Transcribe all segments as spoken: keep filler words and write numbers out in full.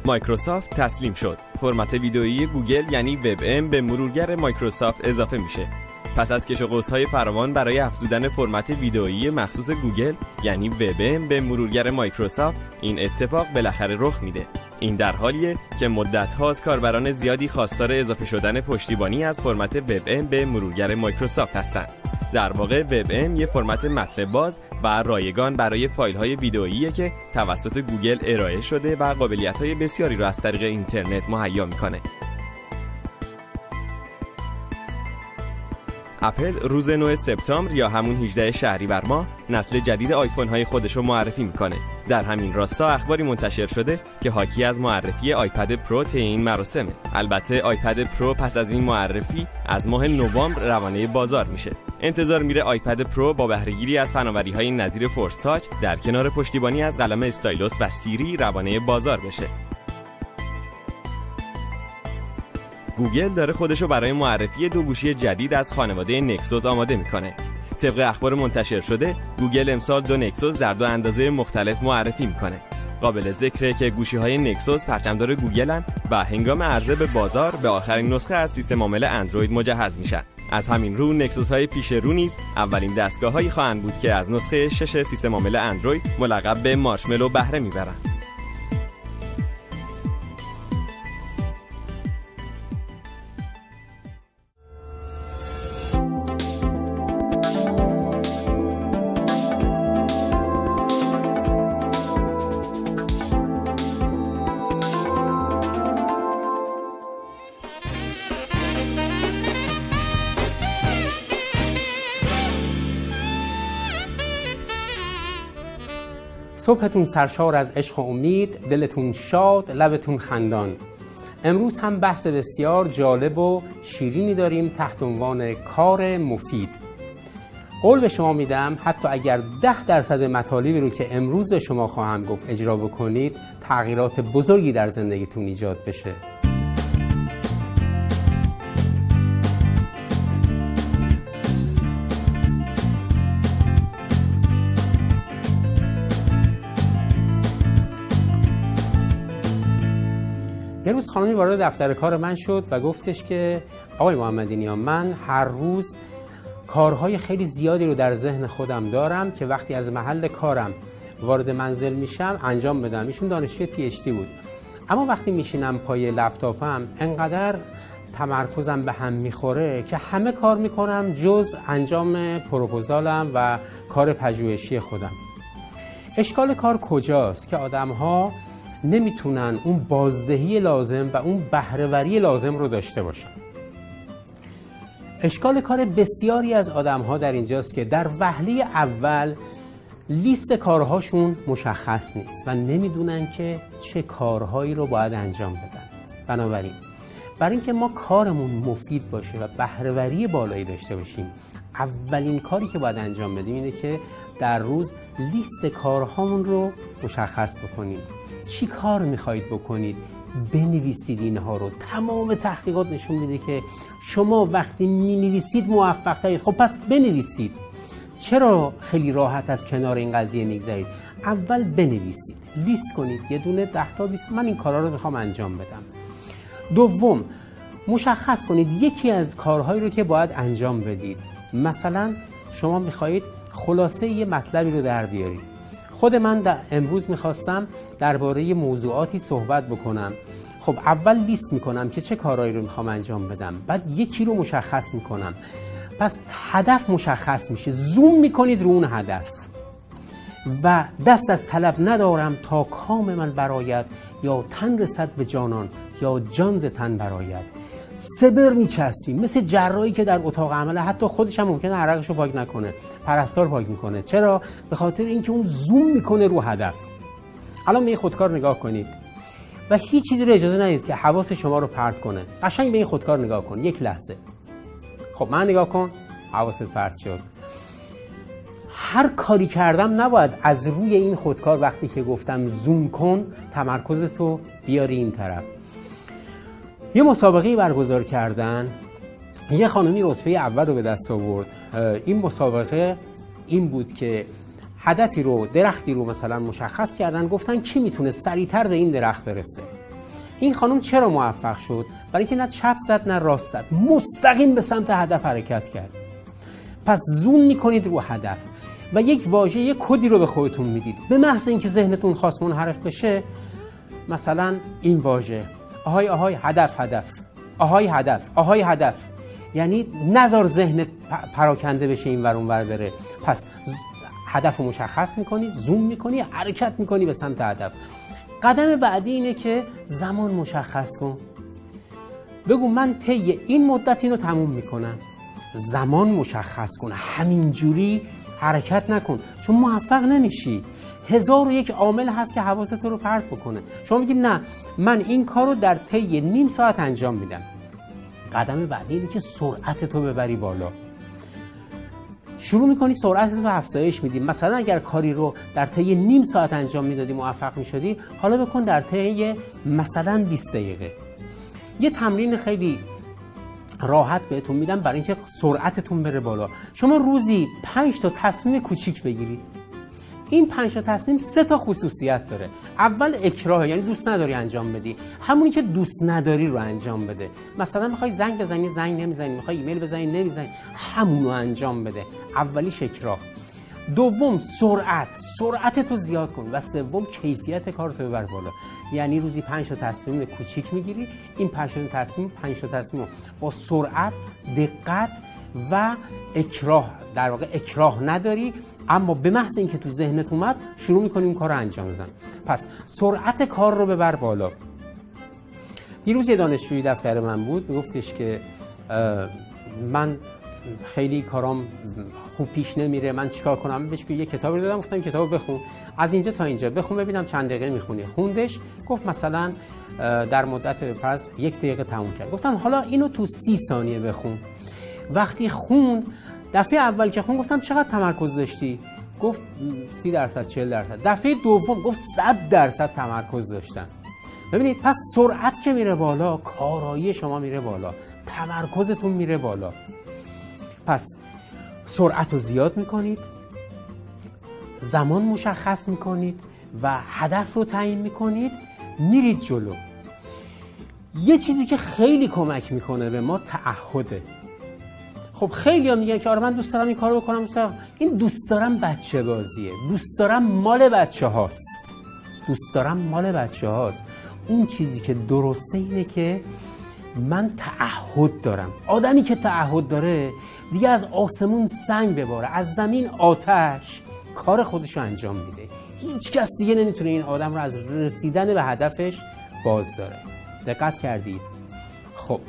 مایکروسافت تسلیم شد. فرمت ویدئویی گوگل یعنی وب ام به مرورگر مایکروسافت اضافه میشه. پس از کش و قوس‌های فراوان برای افزودن فرمت ویدئویی مخصوص گوگل یعنی وب ام به مرورگر مایکروسافت، این اتفاق بالاخره رخ میده. این در حالیه که مدت‌هاست کاربران زیادی خواستار اضافه شدن پشتیبانی از فرمت وب ام به مرورگر مایکروسافت هستند. در واقع وب ام یه فرمت متن باز و رایگان برای فایل‌های ویدئوییه که توسط گوگل ارائه شده و قابلیت‌های بسیاری رو از طریق اینترنت مهیا می‌کنه. اپل روز نه سپتامبر یا همون هجدهم شهریور ماه نسل جدید آیفون های خودش رو معرفی میکنه. در همین راستا اخباری منتشر شده که حاکی از معرفی آیپد پرو طی این مراسمه. البته آیپد پرو پس از این معرفی از ماه نوامبر روانه بازار میشه. انتظار میره آیپد پرو با بهره‌گیری از فناوری‌های نظیر فورس تاچ در کنار پشتیبانی از قلم استایلوس و سیری روانه بازار بشه. گوگل داره خودشو برای معرفی دو گوشی جدید از خانواده نکسوس آماده میکنه. طبق اخبار منتشر شده، گوگل امسال دو نکسوس در دو اندازه مختلف معرفی میکنه. قابل ذکره که گوشی‌های نکسوس پرچمدار گوگلن و هنگام عرضه به بازار به آخرین نسخه از سیستم عامل اندروید مجهز میشن. از همین رو نکسوس‌های پیش رو نیز اولین دستگاه‌هایی خواهند بود که از نسخه شش سیستم عامل اندروید ملقب به مارشملو بهره میبرن. صبحتون سرشار از عشق و امید، دلتون شاد، لبتون خندان. امروز هم بحث بسیار جالب و شیرینی داریم تحت عنوان کار مفید. قول به شما میدم حتی اگر ده درصد مطالبی رو که امروز به شما خواهم گفت اجرا بکنید، تغییرات بزرگی در زندگیتون ایجاد بشه. یه روز خانمی وارد دفتر کار من شد و گفتش که آقای محمدی نیا، من هر روز کارهای خیلی زیادی رو در ذهن خودم دارم که وقتی از محل کارم وارد منزل میشم انجام بدم. ایشون دانشجوی پی اچ دی بود، اما وقتی میشینم پای لپتاپم انقدر تمرکزم به هم میخوره که همه کار میکنم جز انجام پروپوزالم و کار پژوهشی خودم. اشکال کار کجاست؟ که آدم‌ها نمیتونن اون بازدهی لازم و اون بهره‌وری لازم رو داشته باشن. اشکال کار بسیاری از آدم‌ها در اینجاست که در وهله اول لیست کارهاشون مشخص نیست و نمیدونن که چه کارهایی رو باید انجام بدن. بنابراین برای اینکه ما کارمون مفید باشه و بهره‌وری بالایی داشته باشیم، اولین کاری که باید انجام بدیم اینه که در روز لیست کارهامون رو مشخص بکنیم. چی کار میخواید بکنید؟ بنویسید اینها رو. تمام تحقیقات نشون میده که شما وقتی مینویسید موفق ترید. خب پس بنویسید. چرا خیلی راحت از کنار این قضیه میگذرید؟ اول بنویسید، لیست کنید، یه دونه ده تا بیست من این کارها رو میخوام انجام بدم. دوم، مشخص کنید یکی از کارهایی رو که باید انجام بدید. مثلا شما میخواهید خلاصه یه مطلبی رو در بیارید. خود من در امروز میخواستم درباره موضوعاتی صحبت بکنم. خب اول لیست میکنم که چه کارهایی رو میخوام انجام بدم، بعد یکی رو مشخص میکنم. پس هدف مشخص میشه، زوم میکنید رو اون هدف و دست از طلب ندارم تا کام من برآید، یا تن رسد به جانان یا جان ز تن برآید. صبر میچسبیم مثل جراحی که در اتاق عمله، حتی خودش هم ممکنه عرقشو پاک نکنه، پرستار پاک میکنه. چرا؟ به خاطر اینکه اون زوم میکنه رو هدف. الان به این خودکار نگاه کنید و هیچ چیزی رو اجازه ندید که حواس شما رو پرت کنه. قشنگ به این خودکار نگاه کن یک لحظه. خب من نگاه کن، حواست پرت شد. هر کاری کردم نباید از روی این خودکار وقتی که گفتم زوم کن تمرکزتو بیاری این طرف. یه مسابقه برگزار کردن، یه خانمی رتبه اول رو به دست آورد. این مسابقه این بود که هدفی رو، درختی رو مثلا مشخص کردن، گفتن کی میتونه سریعتر به این درخت برسه. این خانم چرا موفق شد؟ برای اینکه نه چپ زد نه راست زد، مستقیم به سمت هدف حرکت کرد. پس زوم میکنید رو هدف و یک واژه، یک کدی رو به خودتون میدید. به محض اینکه ذهنتون خواست منحرف بشه، مثلا این واژه آهای آهای هدف هدف آهای هدف آهای هدف، یعنی نذار ذهنت پراکنده بشه این ور اون ور بره. پس هدف رو مشخص میکنی، زوم میکنی، حرکت میکنی به سمت هدف. قدم بعدی اینه که زمان مشخص کن. بگو من طی این مدت اینو تموم میکنم. زمان مشخص کن، همینجوری حرکت نکن چون موفق نمیشی. هزار و یک عامل هست که حواست رو پرت بکنه. شما میگی نه من این کار رو در طی نیم ساعت انجام میدم. قدم بعدی اینه که سرعت تو ببری بالا. شروع میکنی سرعت رو افزایش میدی. مثلا اگر کاری رو در طی نیم ساعت انجام میدادی موفق میشدی، حالا بکن در طی مثلا بیست دقیقه. یه تمرین خیلی راحت بهتون میدم برای اینکه سرعتتون بره بالا. شما روزی پنج تا تصمیم کوچیک بگیرید. این پنج تا تصمیم سه تا خصوصیت داره. اول اکراه، یعنی دوست نداری انجام بدی، همونی که دوست نداری رو انجام بده. مثلا میخوای زنگ بزنی زنگ نمیزنی، میخوای ایمیل بزنی نمیزنی، همون رو انجام بده. اولیش اکراه. دوم سرعت، سرعت تو زیاد کن. و سوم کیفیت کارتو ببر بالا. یعنی روزی پنج تا تصمیم کوچیک میگیری، این پنج تا تصمیم پنج تا تصمیم با سرعت، دقت و اکراه، در واقع اکراه نداری، اما به محض اینکه تو ذهنت اومد شروع میکنی اون کار رو انجام دادن. پس سرعت کار رو ببر بالا. دیروز یه دانشجوی دفتر من بود، میگفتش که من خیلی کارام خوب پیش نمیره، من چیکار کنم؟ بهش یه کتابی دادم، گفتم این کتابو بخون، از اینجا تا اینجا بخون ببینم چند دقیقه میخونی. خوندش، گفت مثلا در مدت فرض یک دقیقه تموم کرد. گفتم حالا اینو تو سی ثانیه بخون. وقتی خون، دفعه اول که خون گفتم چقدر تمرکز داشتی؟ گفت سی درصد چهل درصد. دفعه دوم گفت صد درصد تمرکز داشتم. ببینید پس سرعت که میره بالا، کارایی شما میره بالا، تمرکزتون میره بالا. پس سرعت رو زیاد میکنید، زمان مشخص میکنید و هدف رو تعیین میکنید، میرید جلو. یه چیزی که خیلی کمک میکنه به ما تعهده. خب خیلی ها میگن که آره من دوست دارم این کارو بکنم، دوست دارم. این دوست دارم بچه بازیه، دوست دارم مال بچه هاست، دوست دارم مال بچه هاست. اون چیزی که درسته اینه که من تعهد دارم. آدمی که تعهد داره دیگه از آسمون سنگ بباره، از زمین آتش، کار خودش رو انجام میده. هیچ کس دیگه نمیتونه این آدم رو از رسیدن به هدفش باز داره. دقت کردید؟ خب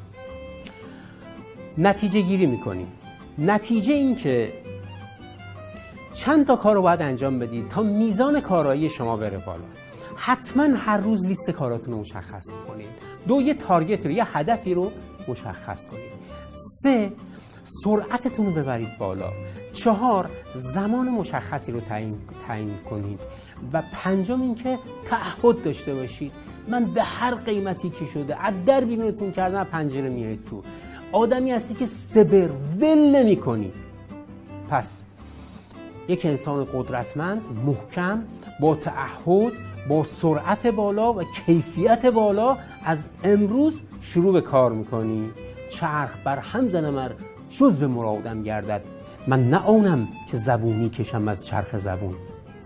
نتیجه گیری میکنیم. نتیجه این که چند تا کار رو باید انجام بدید تا میزان کارایی شما بره بالا. حتما هر روز لیست کاراتون رو مشخص کنید. دو، یه تارگت رو، یه هدفی رو مشخص کنید. سه، سرعتتون رو ببرید بالا. چهار، زمان مشخصی رو تعیین تعیین کنید. و پنجم این که تعهد داشته باشید. من به هر قیمتی که شده از در بیرونتون کردن پنجره میارید تو. آدمی هستی که صبر ول نمی کنی. پس یک انسان قدرتمند، محکم، با تعهد، با سرعت بالا و کیفیت بالا از امروز شروع به کار میکنی. چرخ بر هم زنم ار جز به مرادم گردد، من نه آنم که زبونی کشم از چرخ زبون.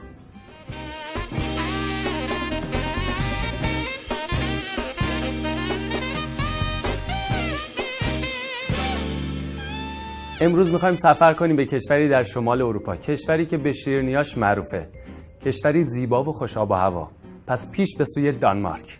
امروز میخوایم سفر کنیم به کشوری در شمال اروپا، کشوری که به شیرینیاش معروفه، کشوری زیبا و خوش آب و هوا. پس پیش به سوی دانمارک.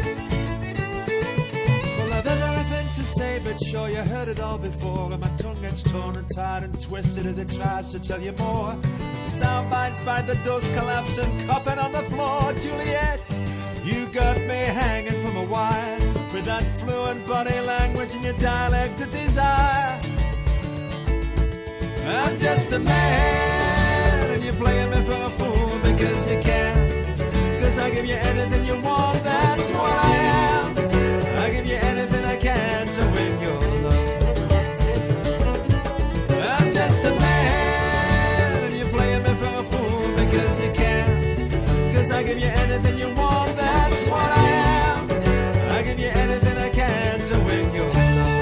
Sure you heard it all before and my tongue gets hands torn and tied and twisted as it tries to tell you more. As the sound bites by the dust collapsed and coughing on the floor. Juliet, you got me hanging from a wire with that fluent body language and your dialect of desire. I'm just a man and you're playing me for a fool because you can. Cause I give you anything you want, that's what I am. I give you anything I can to win your love. I'm just a man and you're playing me for a fool because you can. Cause I give you anything you want, that's what I am. I give you anything I can to win your love.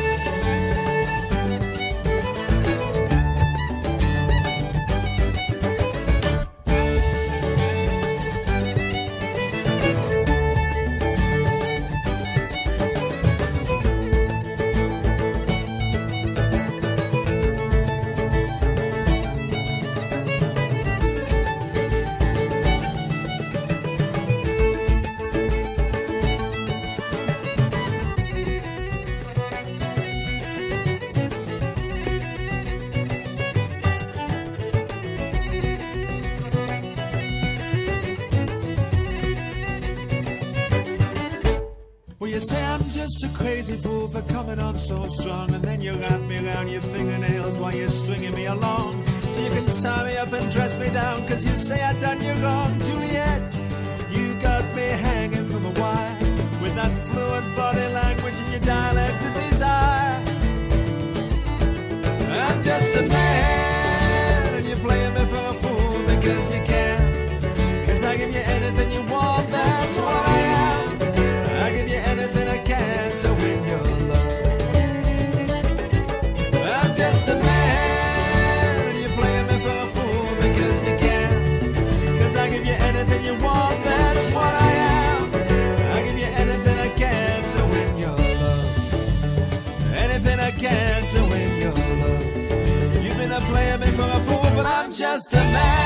You say I'm just a crazy fool for coming on so strong, and then you wrap me around your fingernails while you're stringing me along, so you can tie me up and dress me down, cause you say I done you wrong. Juliet, you got me hanging from a wire with that fluent body language and your dialect of desire. I'm just a man and you're playing me for a fool because you can. Cause I give you anything you want, that's what I am. I give you anything I can to win your love. I'm just a man and you're playing me for a fool because you can. Cause I give you anything you want, that's what I am. I give you anything I can to win your love. Anything I can to win your love. You've been a playing me for a fool, but I'm just a man.